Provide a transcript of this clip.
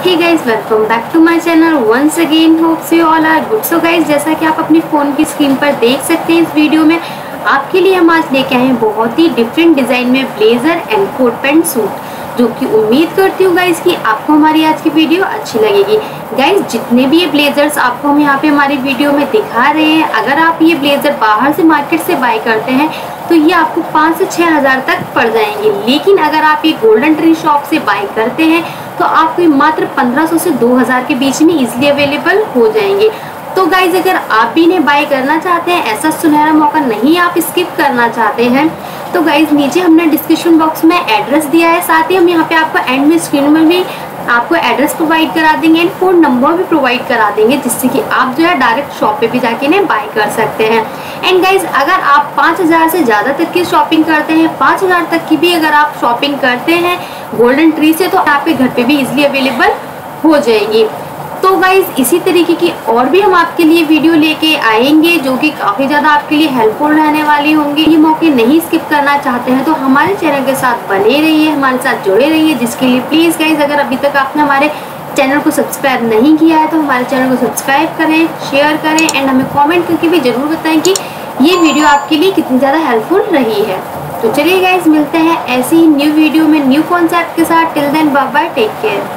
Hey guys, welcome back to my channel once again. Hopes you all are good. So guys, जैसा कि आप अपनी phone की screen पर देख सकते हैं, इस वीडियो में आपके लिए हम आज लेके आए हैं बहुत ही डिफरेंट डिज़ाइन में blazer and coat pant suit, जो कि उम्मीद करती हूँ गाइज कि आपको हमारी आज की वीडियो अच्छी लगेगी। गाइज, जितने भी ये ब्लेजर्स आपको हम यहाँ पे हमारी वीडियो में दिखा रहे हैं, अगर आप ये ब्लेजर बाहर से मार्केट से बाय करते हैं तो ये आपको 5 से 6 हज़ार तक पड़ जाएंगे। लेकिन अगर आप ये गोल्डन ट्री शॉप से बाय करते हैं तो आपको मात्र 1500 से 2000 के बीच में इजीली अवेलेबल हो जाएंगे। तो गाइज, अगर आप भी इन्हें बाय करना चाहते हैं, ऐसा सुनहरा मौका नहीं आप स्किप करना चाहते हैं, तो गाइज नीचे हमने डिस्क्रिप्शन बॉक्स में एड्रेस दिया है। साथ ही हम यहाँ पे आपको एंड में स्क्रीन में भी आपको एड्रेस प्रोवाइड करा देंगे एंड फ़ोन नंबर भी प्रोवाइड करा देंगे, जिससे कि आप जो है डायरेक्ट शॉप पे भी जाके इन्हें बाय कर सकते हैं। एंड गाइज, अगर आप 5000 से ज़्यादा तक की शॉपिंग करते हैं, 5000 तक की भी अगर आप शॉपिंग करते हैं गोल्डन ट्री से, तो आपके घर पे भी इजीली अवेलेबल हो जाएगी। तो गाइज, इसी तरीके की और भी हम आपके लिए वीडियो लेके आएंगे जो कि काफ़ी ज़्यादा आपके लिए हेल्पफुल रहने वाली होंगी। ये मौके नहीं स्किप करना चाहते हैं तो हमारे चैनल के साथ बने रहिए, हमारे साथ जुड़े रहिए, जिसके लिए प्लीज़ गाइज, अगर अभी तक आपने हमारे चैनल को सब्सक्राइब नहीं किया है तो हमारे चैनल को सब्सक्राइब करें, शेयर करें एंड हमें कॉमेंट करके भी ज़रूर बताएं कि ये वीडियो आपके लिए कितनी ज़्यादा हेल्पफुल रही है। तो चलिए गाइज, मिलते हैं ऐसी ही न्यू वीडियो में न्यू कॉन्सेप्ट के साथ। Till then bye bye, take care.